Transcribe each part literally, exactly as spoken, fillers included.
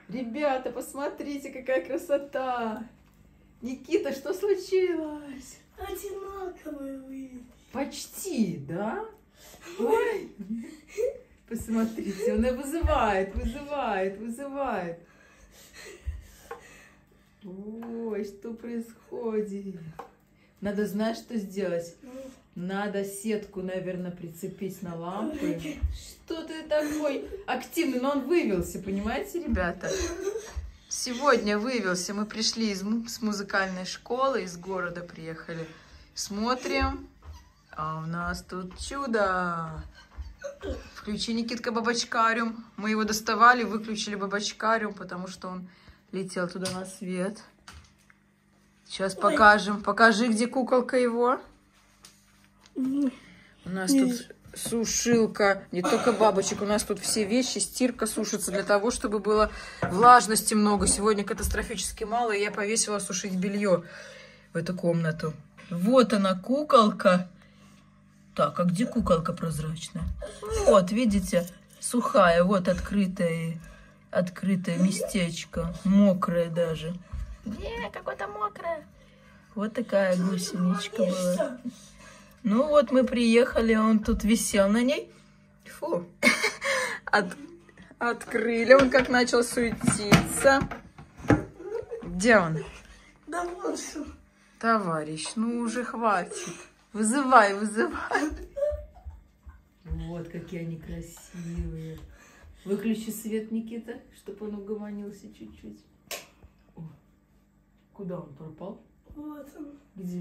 Ребята, посмотрите, какая красота! Никита, что случилось? Одинаковые вы. Почти, да? Ой. Посмотрите, он и вызывает, вызывает, вызывает. Ой, что происходит? Надо, знаешь, что сделать? Надо сетку, наверное, прицепить на лампы. Что ты такой активный? Но он вывелся, понимаете, ребята? Сегодня вывелся. Мы пришли из, с музыкальной школы, из города приехали. Смотрим. А у нас тут чудо. Включи, Никитка, бабочкариум. Мы его доставали, выключили бабочкариум, потому что он летел туда на свет. Сейчас Ой. покажем. Покажи, где куколка его. У нас тут сушилка, не только бабочек, у нас тут все вещи, стирка сушится для того, чтобы было влажности много. Сегодня катастрофически мало, и я повесила сушить белье в эту комнату. Вот она, куколка. Так, а где куколка прозрачная? Вот, видите, сухая, вот открытое, открытое местечко, мокрое даже. Не, какое-то мокрое. Вот такая гусеничка была. Ну вот мы приехали, он тут висел на ней. Фу. От... Открыли, он как начал суетиться. Где он? Да вот что. Товарищ, ну уже хватит. Вызывай, вызывай. Вот какие они красивые. Выключи свет, Никита, чтобы он угомонился чуть-чуть. Куда он пропал? Вот он. Где?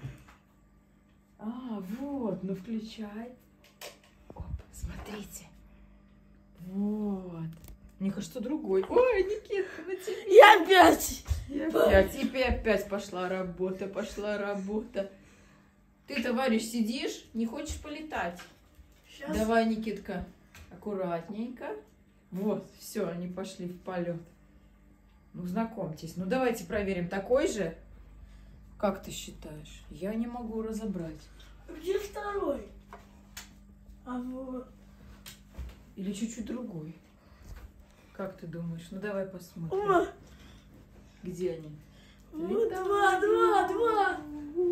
А, вот, ну включай. Оп, смотрите. Вот. Мне кажется, другой. Ой, Никита, на тебе. Я опять. И опять, и опять пошла работа, пошла работа. Ты, товарищ, сидишь, не хочешь полетать? Сейчас. Давай, Никитка, аккуратненько. Вот, все, они пошли в полет. Ну, знакомьтесь. Ну, давайте проверим, такой же? Как ты считаешь? Я не могу разобрать. Где второй? А вот. Или чуть-чуть другой? Как ты думаешь? Ну, давай посмотрим. О! Где они? Вот два, два, два.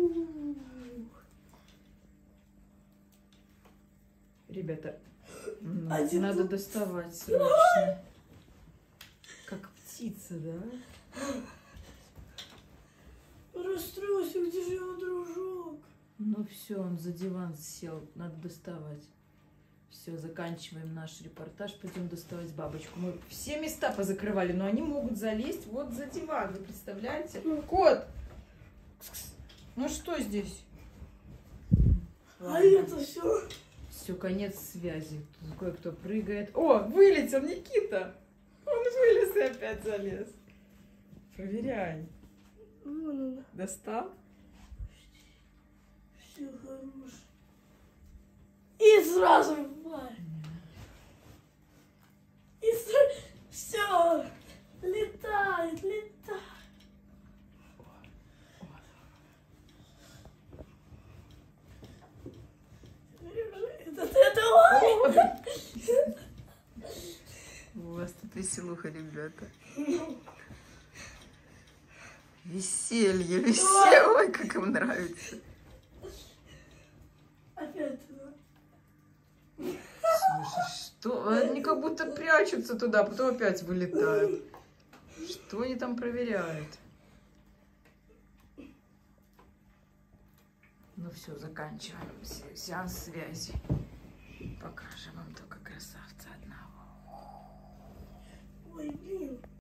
Ребята, Один надо тут. доставать срочно. Как птица, да? Расстроился, где же его дружок? Ну все, он за диван сел, надо доставать. Все, заканчиваем наш репортаж, пойдем доставать бабочку. Мы все места позакрывали, но они могут залезть вот за диван, вы представляете? Кот! Ну что здесь? А это все. Все, конец связи. Тут кое-кто прыгает. О, вылетел Никита! Он вылез и опять залез. Проверяй. Вон он. Достал? Все хорош. И сразу в пар. И сразу... Все. Летает, летает. Это ты давай. У вас тут веселуха, ребята. Веселье, веселье. Ой, как им нравится. Опять. Слушай, что? Они как будто прячутся туда, потом опять вылетают. Что они там проверяют? Ну все, заканчиваем сеанс связи. Покажем вам только красавца одного. Ой, блин.